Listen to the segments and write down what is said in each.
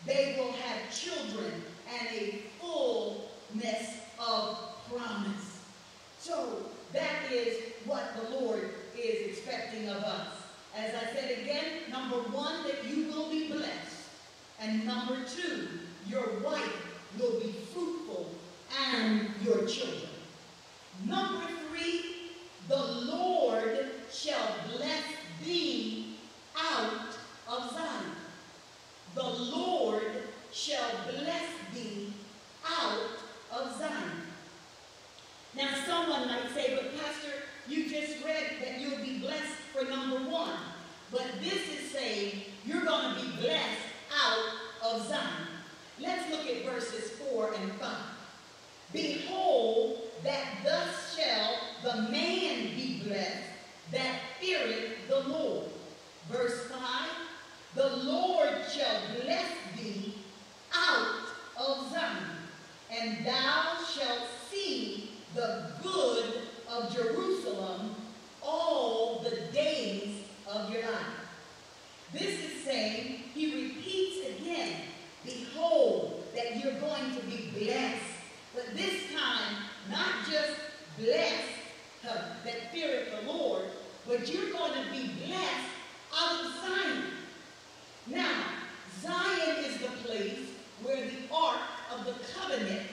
They will have children and a fullness of promise. So that is what the Lord is expecting of us. As I said again, number one, that you will be blessed. And number two, your wife will be fruitful and your children. Number three, the Lord shall bless thee out of Zion. The Lord shall bless thee out of Zion. Now someone might say, but Pastor, you just read that you'll be blessed for number one. But this is saying you're going to be blessed out of Zion. Let's look at verses 4 and 5. Behold, that thus shall the man be blessed that feareth the Lord. Verse 5, the Lord shall bless thee out of Zion, and thou shalt see the good of Jerusalem all the days of your life. This is saying, he repeats again, behold, that you're going to be blessed. But this time, not just blessed that feareth the Lord, but you're going to be blessed out of Zion. Now, Zion is the place where the Ark of the Covenant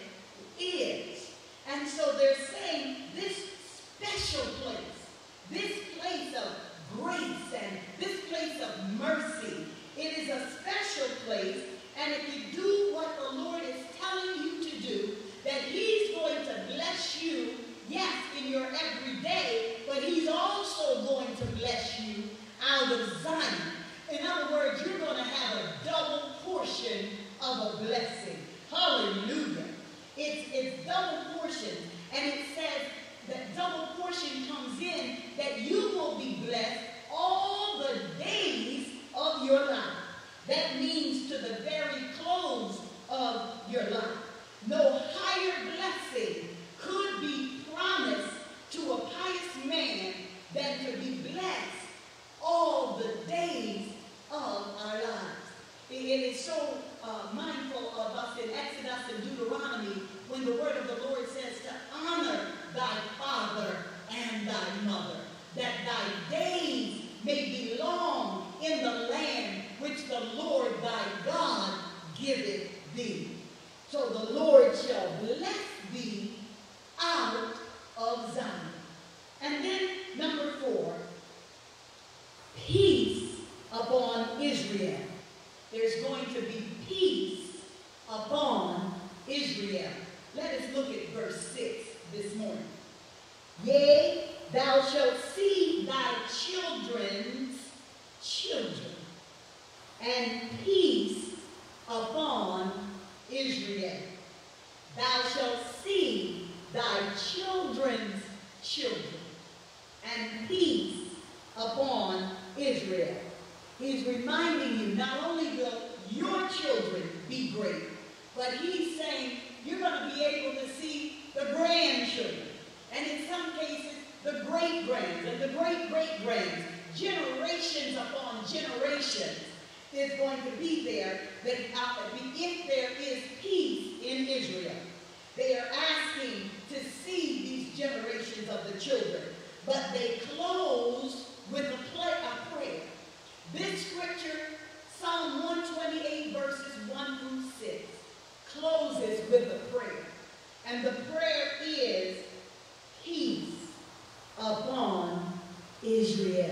is. And so they're saying this special place, this place of grace and this place of mercy, it is a special place. And if you do what the Lord is telling you to do, that he's going to bless you, yes, in your everyday, but he's also going to bless you out of Zion. In other words, you're going to have a double portion of a blessing. Hallelujah. It's double portion. And it says that double portion comes in that you will be blessed all the days of your life. That means to the very close of your life. No higher blessing could be promised to a pious man than to be blessed all the days of our lives. It is so mindful of us in Exodus and Deuteronomy when the word of the Lord says to honor thy father and thy mother, that thy days may be long in the land which the Lord thy God giveth thee. So the Lord shall bless thee out of Zion. And then number 4, peace upon Israel. There's going to be peace upon Israel. Let us look at verse 6 this morning. Yea, thou shalt see thy children's children, and peace upon Israel. Thou shalt see thy children's children, and peace upon Israel. He's reminding you, not only will your children be great, but he's saying you're going to be able to see the grandchildren. And in some cases, the great-grands and the great-great-grands, generations upon generations is going to be there, that if there is peace in Israel. They are asking to see these generations of the children, but they close with a prayer. This scripture, Psalm 128, verses 1 through 6, closes with a prayer. And the prayer is, peace upon Israel.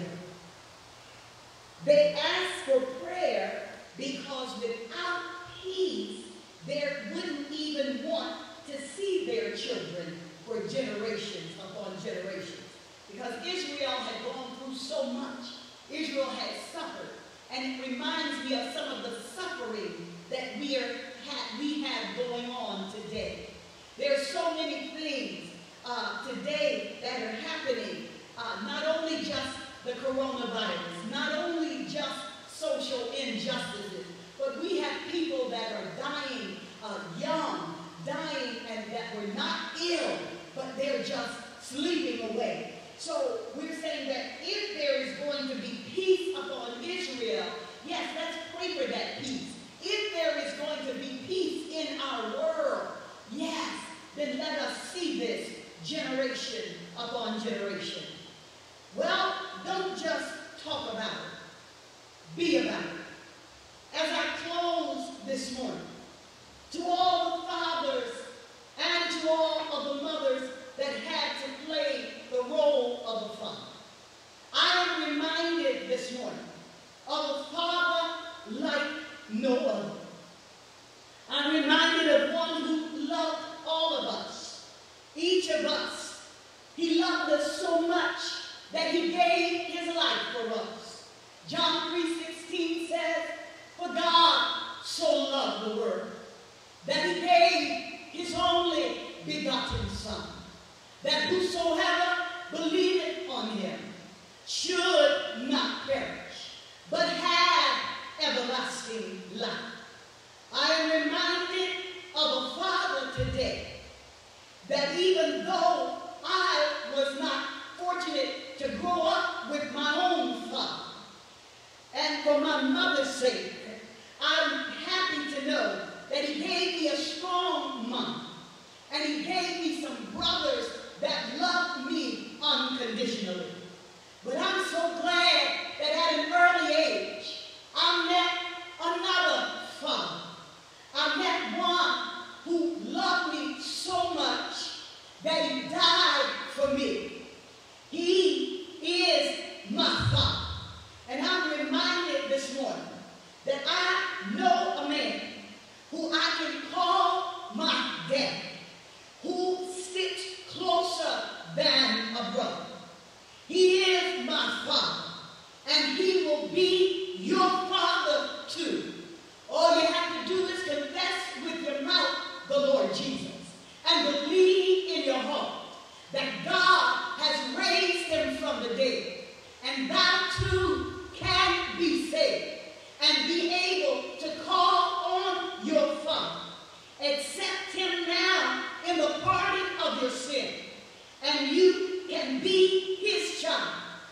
They ask for prayer because without peace, they wouldn't even want to see their children for generations upon generations. Because Israel had gone through so much. Israel had suffered. And it reminds me of some of the suffering that we have going on today. There are so many things today that are happening. Not only just the coronavirus, not only just social injustices, but we have people that are dying young, dying and that were not ill, but they're just sleeping away. So we're saying that if there is going to be peace upon Israel, yes, let's pray for that peace. If there is to be peace in our world, yes, then let us see this generation upon generation. Well, don't just talk about it. Be about it. As I close this morning, to all the fathers and to all of the mothers that had to play the role of a father, I am reminded this morning of a father like no other. I'm reminded of one who loved all of us, each of us. He loved us so much that he gave his life for us. John 3:16 says, "For God so loved the world, that he gave his only begotten Son, that whosoever believeth on him should not perish, but have everlasting life." I am reminded of a father today that even though I was not fortunate to grow up with my own father, and for my mother's sake, I'm happy to know that he gave me a strong mom, and he gave me some brothers that loved me unconditionally. But I'm so glad that at an early age, I met another father. I met one who loved me so much that he died for me. He is my father. And I'm reminded this morning that I know a man who I can call my daddy, who sticks closer than a brother. He is my father, and he will be your father too. All you have to do is confess with your mouth the Lord Jesus and believe in your heart that God has raised him from the dead, and thou too can be saved and be able to call on your Father. Accept him now in the pardon of your sin, and you can be his child.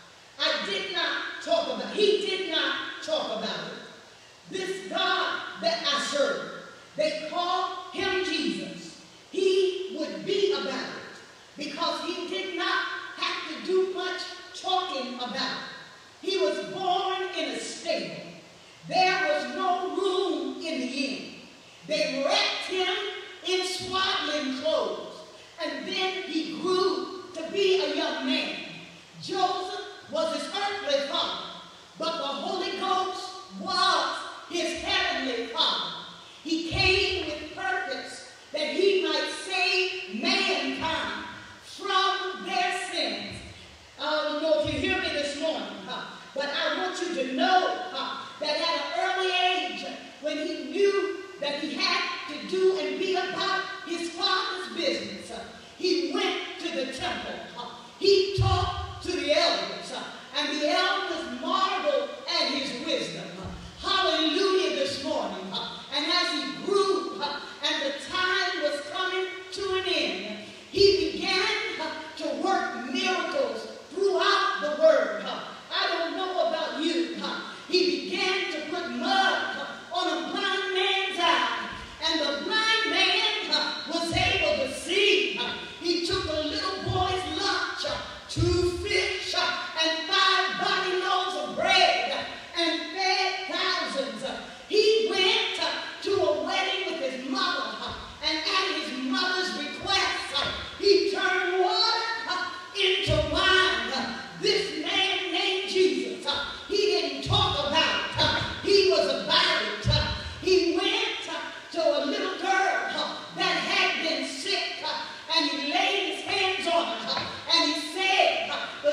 He did not talk about it. This God that I serve, they call him Jesus. He would be about it because he did not have to do much talking about it. He was born in a stable. There was no room in the inn. They wrapped him in swaddling clothes, and then he grew to be a young man. Joseph was his earthly father, but the Holy Ghost was his heavenly father. He came with purpose that he might save mankind from their sins. I don't know if you hear me this morning, but I want you to know that at an early age, when he knew that he had to do and be about his father's business, he went to the temple. He talked to the elders, and the elders marveled at his wisdom. Hallelujah this morning. And as he grew and the time was coming to an end, he began to work miracles throughout the word. I don't know about you. He began to put mud on a blind man's eye, and the blind man was able to see. He took a little boy's lunch, 2 fish and 5 body loaves of bread, and fed thousands. He went to a wedding with his mother, and at his mother's request, he turned water into wine. This man named Jesus, he didn't talk about it. He was about it. He went to a little girl that had been sick, and he laid his hands on her, and he said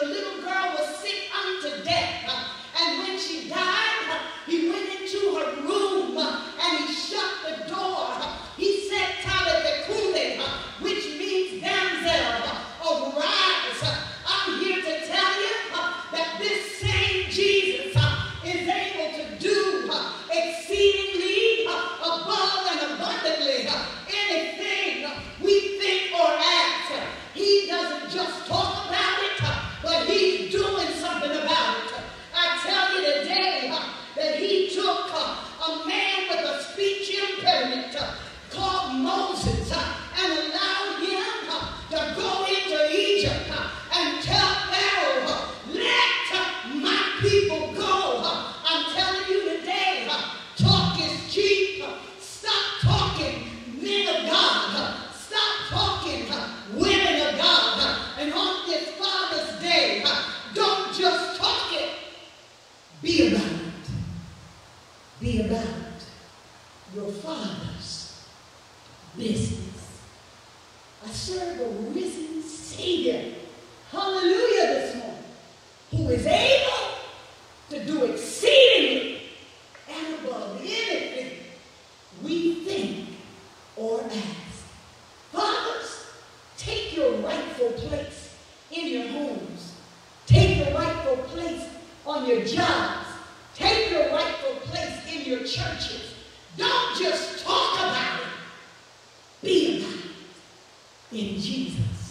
your rightful place on your jobs. Take your rightful place in your churches. Don't just talk about it. Be about it. In Jesus'